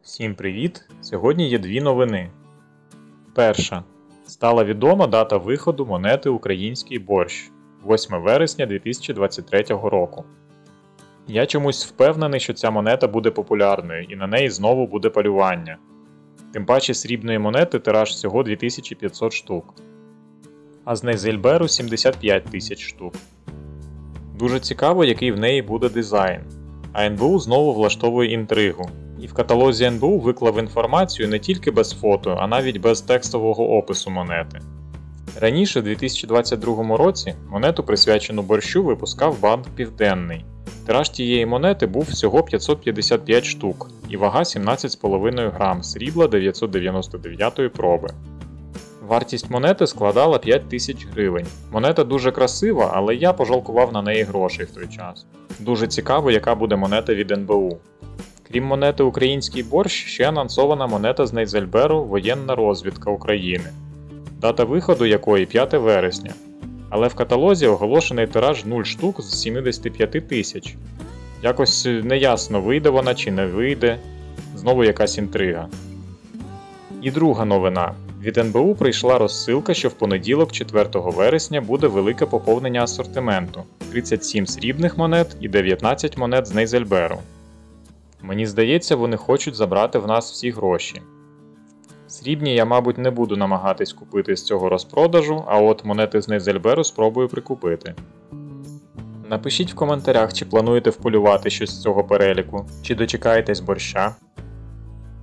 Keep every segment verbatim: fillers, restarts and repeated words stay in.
Всім привіт! Сьогодні є дві новини. Перша. Стала відома дата виходу монети «Український борщ» восьме вересня дві тисячі двадцять третього року. Я чомусь впевнений, що ця монета буде популярною і на неї знову буде полювання. Тим паче срібної монети тираж всього дві тисячі п'ятсот штук, а з Нейзельберу сімдесят п'ять тисяч штук. Дуже цікаво, який в неї буде дизайн. А ен бе у знову влаштовує інтригу. І в каталозі ен бе у виклав інформацію не тільки без фото, а навіть без текстового опису монети. Раніше, в дві тисячі двадцять другому році, монету, присвячену борщу, випускав банк Південний. Тираж тієї монети був всього п'ятсот п'ятдесят п'ять штук і вага сімнадцять цілих п'ять десятих грам срібла дев'ятсот дев'яносто дев'ятої проби. Вартість монети складала п'ять тисяч гривень. Монета дуже красива, але я пожалкував на неї грошей в той час. Дуже цікаво, яка буде монета від ен бе у. Крім монети «Український борщ», ще анонсована монета з Нейзельберу «Воєнна розвідка України», дата виходу якої п'яте вересня. Але в каталозі оголошений тираж нуль штук з сімдесяти п'яти тисяч. Якось неясно, вийде вона чи не вийде. Знову якась інтрига. І друга новина. Від ен бе у прийшла розсилка, що в понеділок, четвертого вересня, буде велике поповнення асортименту – тридцять сім срібних монет і дев'ятнадцять монет з Нейзельберу. Мені здається, вони хочуть забрати в нас всі гроші. Срібні я, мабуть, не буду намагатись купити з цього розпродажу, а от монети з Нейзельберу спробую прикупити. Напишіть в коментарях, чи плануєте вполювати щось з цього переліку, чи дочекаєтесь борща.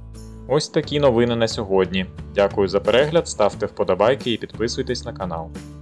Ось такі новини на сьогодні. Дякую за перегляд, ставте вподобайки і підписуйтесь на канал.